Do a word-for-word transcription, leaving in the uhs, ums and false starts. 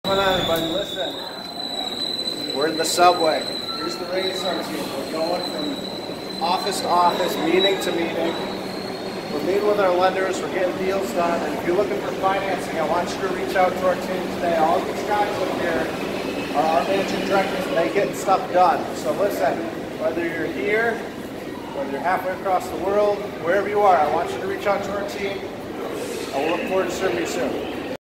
Come on, everybody, listen. We're in the subway. Here's the Rainstar team. We're going from office to office, meeting to meeting. We're meeting with our lenders. We're getting deals done. And if you're looking for financing, I want you to reach out to our team today. All these guys up here are our managing directors, and they get stuff done. So listen, whether you're here, whether you're halfway across the world, wherever you are, I want you to reach out to our team. I will look forward to serving you soon.